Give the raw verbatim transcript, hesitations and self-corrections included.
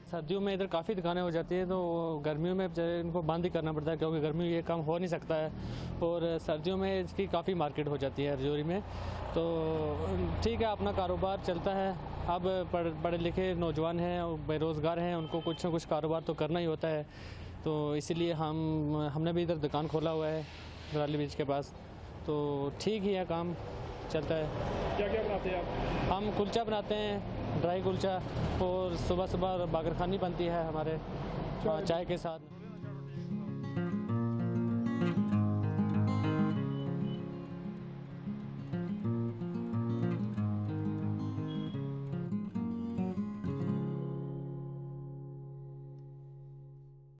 सर्दियों में इधर काफ़ी दुकानें हो जाती हैं, तो गर्मियों में इनको बंद ही करना पड़ता है, क्योंकि गर्मी में ये काम हो नहीं सकता है। और सर्दियों में इसकी काफ़ी मार्केट हो जाती है रजौरी में। तो ठीक है, अपना कारोबार चलता है। अब पढ़ पढ़े लिखे नौजवान हैं और बेरोज़गार हैं, उनको कुछ ना कुछ कारोबार तो करना ही होता है। तो इसीलिए हम हमने भी इधर दुकान खोला हुआ है दराली ब्रिज के पास। तो ठीक ही है, काम चलता है। क्या क्या बनाते हैं आप? हम कुलचा बनाते हैं, ड्राई कुलचा, और सुबह सुबह बागरखानी बनती है हमारे चाय के साथ।